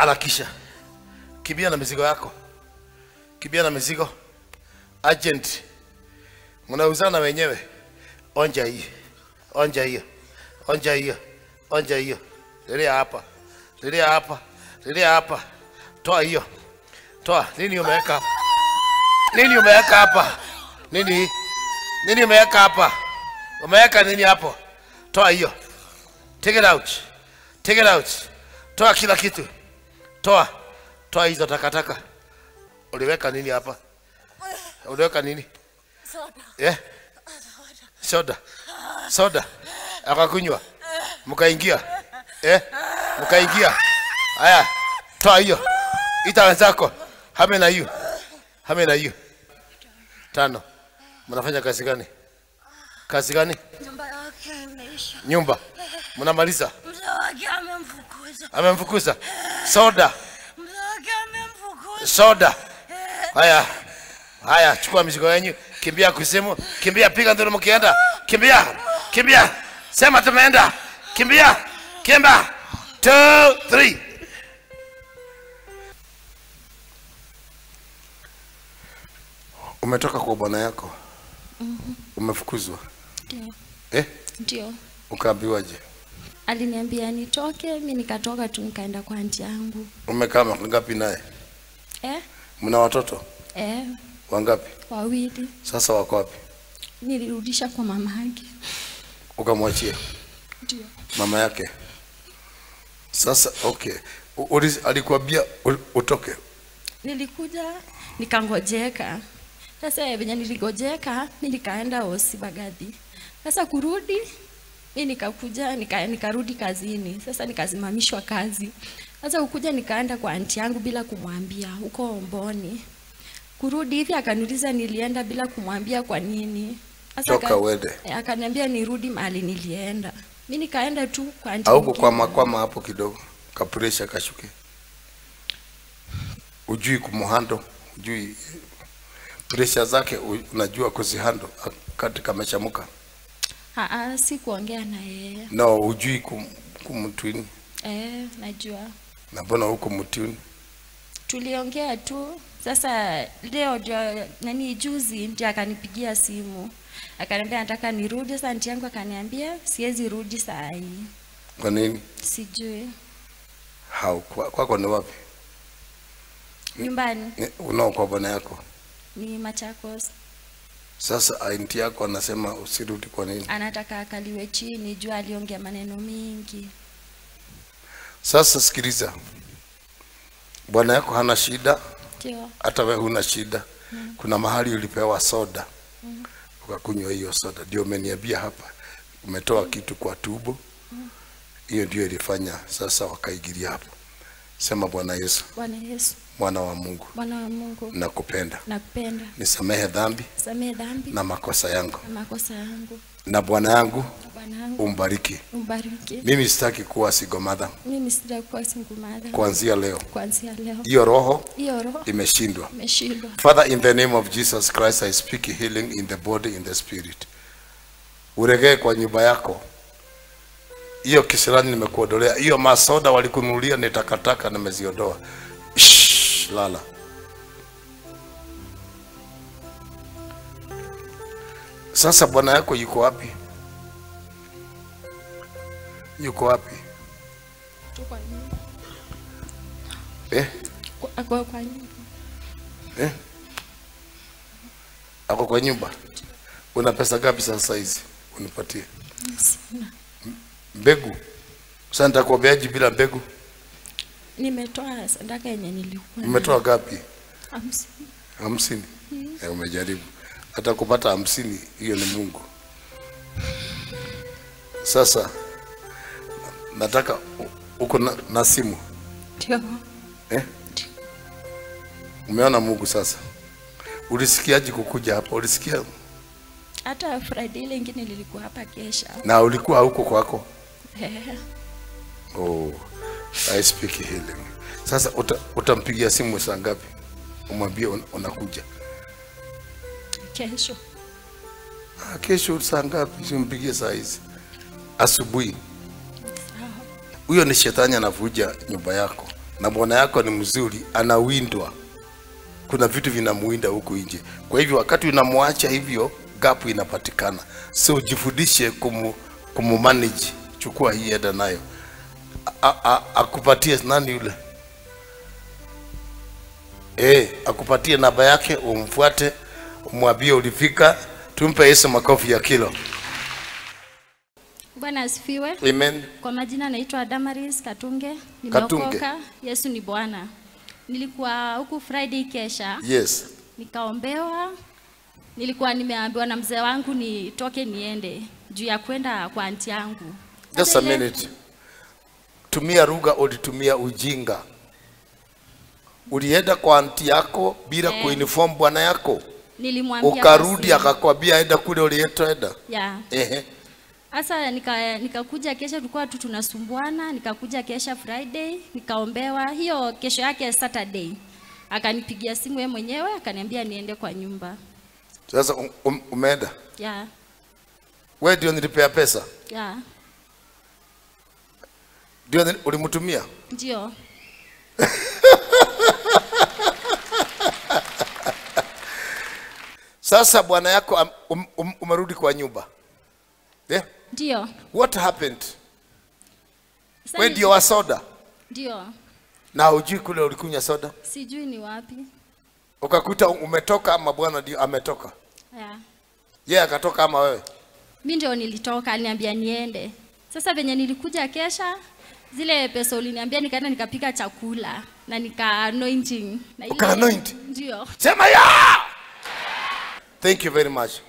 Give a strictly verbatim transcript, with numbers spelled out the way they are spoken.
Alakisha. Kimbia na mizigo yako. Kimbia na mizigo. Agent. Mnauzana wenyewe. Onja hii. Onja hiyo. Onja hiyo. Onja hiyo. Lilia hapa. Lilia hapa. Lilia hapa. Toa hiyo. Toa. Nini umeweka hapa? Nini umeweka hapa? Nini? Nini umeweka hapa? Umeweka nini hapo? Toa hiyo. Take it out. Take it out. Toa kila kitu. Toa. Toa hizo takataka. Uliweka nini hapa? Uliweka nini? Soda. Eh? Soda. Soda. Akakunywa. Mkaingia. Eh? Mkaingia. Haya. Toa hiyo. Ita wenzako. Hame na hiyo. Hame na hiyo. Tano. Mnafanya kazi gani? Kazi gani? Nyumba yake imeisha. Nyumba. Mnamaliza? Mzee wake amemfukuza. Amemfukuza. Soda. Mzee wake amemfukuza. Soda. Haya. Haya, chukua mizigo yenu. Kimbia kusimu. Kimbia, piga nduru mkienda. Kimbia. Kimbia. Sema tumeenda. Kimbia. Kimba. Two, three. Umetoka kwa bwana yako? Mhm. Umefukuzwa? Ndio. Eh? Ndio. Ukaambiwaje? Aliniambia nitoke, mimi nikatoka tu nikaenda kwa aunti yangu. Umekaa ngapi naye? Eh? Mna watoto? Eh. Wangapi? Wawili. Sasa wako wapi? Nilirudisha kwa mama yake. Ukamwachia? Ndio. Mama yake. Sasa okay. Uli alikwambia utoke? Nilikuja nikangojeka. Sasa venye niligojeka, mimi nikaenda hosi Bagathi. Sasa kurudi, mimi nikakuja nika, nikarudi kazini. Sasa nikasimamishwa kazi. Sasa ukuja nikaenda kwa aunti yangu bila kumwambia huko Mboni. Kurudi hivi akaniuliza nilienda bila kumwambia kwa nini. Sasa toka wende. Akaniambia nirudi mahali nilienda. Mimi nikaenda tu kwa aunti. Au kwa makwama hapo kidogo. Kapresha kashuke. Ujui kumuhando, ujui pressure zake unajua kuzihando katika ameshamuka. Ah ah, si kuongea na yeye. No, ujui kum, kumtwini. Eh, najua. Na mbona huko mtwini? Tuliongea tu. Sasa leo ndio nani juzi ndio akanipigia simu. Akaniambia nataka nirudi. Sasa aunti yangu akaniambia siwezi rudi saa hii. Kwa nini? Sijui. Hao kwako kwa, kwa ni wapi? Nyumbani. Unao kwa bwana yako? Ni Machakos. Sasa aunti yako anasema usirudi kwa nini? Anataka akaliwe chini, jua aliongea maneno mingi. Sasa sikiliza. Bwana yako hana shida? Ndio. Hata wewe huna shida. Mm. Kuna mahali ulipewa soda. Mm. Ukakunywa hiyo soda. Ndio umeniambia hapa. Umetoa kitu kwa tubo. Hiyo mm. ndio ilifanya sasa wakaigilia hapo. Sema Bwana Yesu. Bwana Yesu. Mwana wa Mungu. Mwana wa Mungu. Nakupenda. Nakupenda. Nisamehe dhambi. Samehe dhambi. Na makosa yangu. Na makosa yangu. Na Bwana yangu. Bwana yangu. Umbariki. Umbariki. Mimi sitaki kuwa single mother. Mimi sitaki kuwa single mother. Kuanzia leo. Kuanzia leo. Hiyo roho. Hiyo roho. Imeshindwa. Imeshindwa. Father, in the name of Jesus Christ, I speak healing in the body, in the spirit. Uregee kwa nyumba yako. Hiyo kisirani nimekuondolea. Hiyo masoda walikununulia ni takataka nimeziondoa. Shh, lala. Sasa bwana yako yuko wapi? Yuko wapi? Kwa nyumba. Eh? Ako kwa nyumba. Eh? Ako kwa nyumba. Una pesa gapi sasa hizi? Unipatie. Sina. Mbegu. Sasa nitakuombeaje bila mbegu? Nimetoa sadaka yenye nilikuwa. Umetoa gapi? hamsini. hamsini. Mm. Eh, umejaribu. Hata kupata hamsini hiyo ni Mungu. Sasa nataka uko na, na simu. Ndio. Eh? Umeona Mungu sasa. Ulisikiaje kukuja hapa? Ulisikia? Hata Friday ile nyingine nilikuwa hapa kesha. Na ulikuwa huko kwako? Eh. Oh, I speak healing. Sasa uta, utampigia simu saa ngapi? Umwambie un, unakuja. Kesho. Ah, kesho saa ngapi? Simpigie saa hizi. Asubuhi. Huyo ni shetani anavuja nyumba yako. na bwana yako ni mzuri, anawindwa, kuna vitu vinamuinda huku nje. Kwa hivyo wakati unamwacha hivyo, gap inapatikana. So jifundishe kumu, kumu manage. Chukua hii enda nayo, akupatie nani yule, eh, akupatie namba yake, umfuate, umwambie ulifika. Tumpe Yesu makofi ya kilo. Bwana asifiwe. Amen. Kwa majina naitwa Damaris Katunge. Nimeokoka. Yesu ni Bwana. Nilikuwa huku Friday kesha. Yes. Nikaombewa. Nilikuwa nimeambiwa na mzee wangu nitoke niende juu ya kwenda kwa anti yangu. Just a minute. Tumia lugha ulitumia ujinga. Ulienda kwa anti yako bila eh, kuinform bwana yako. Nilimwambia ukarudi akakwambia aenda kule ulietoenda. Yeah. Ehe. Asa nika nikakuja kesha, tulikuwa tu tunasumbuana, nikakuja kesha Friday, nikaombewa. Hiyo kesho yake Saturday akanipigia simu yeye mwenyewe akaniambia niende kwa nyumba. Sasa um, um, umeenda? Yeah. Wewe ndio nilipea pesa? Yeah. Ndio ulimtumia? Ndio. Sasa bwana yako um, um, umerudi kwa nyumba. Yeah? Ndio. What happened? Wewe ndio wa soda? Ndio. Na hujui kule ulikunywa soda? Sijui ni wapi. Ukakuta umetoka ama bwana ndio ametoka? Yeah. Yeye yeah, akatoka ama wewe? Mimi ndio nilitoka, aliniambia niende. Sasa venye nilikuja kesha, zile pesa uliniambia nikaenda nikapika chakula na nika anointing. Na ile uka anoint? Ndio. Sema ya! Thank you very much.